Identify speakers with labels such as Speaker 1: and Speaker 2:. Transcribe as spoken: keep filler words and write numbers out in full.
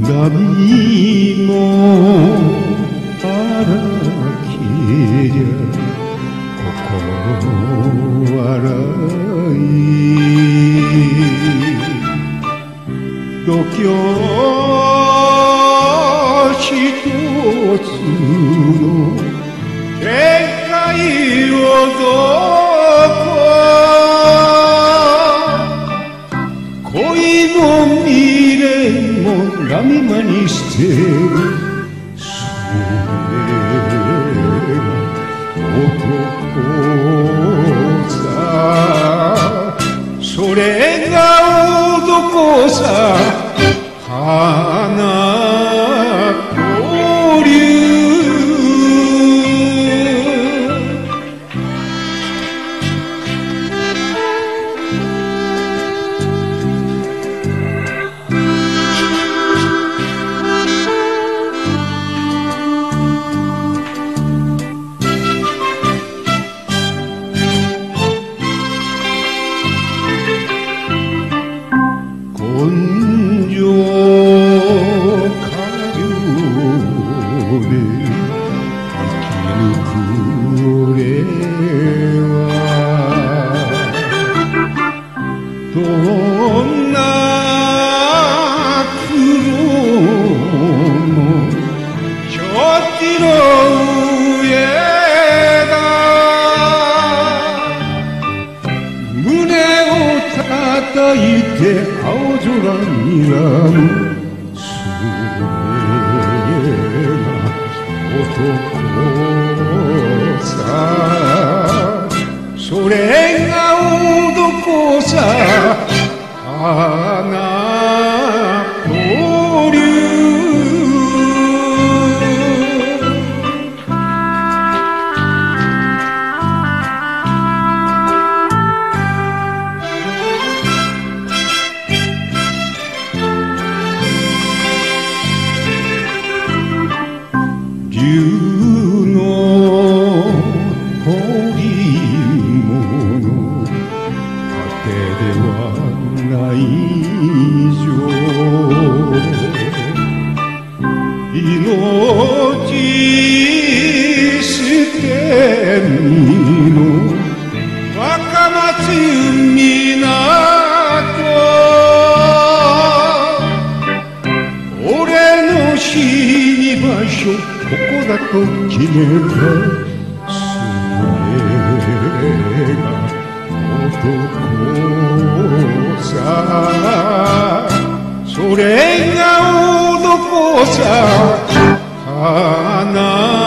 Speaker 1: 波の荒きりゃ心笑い度胸一つの限界をどこ恋の未練も波間に捨てるそれが男さそれが男さ花漂流根性過剰で生き抜く俺はどんな苦労も承知の上だ胸を叩いて青空にらむそれが男さそれが男さ花漂流竜の彫り物果てではない以上命捨て身の若松港俺の死に場所ここだと決めたそれが男さそれが男さ花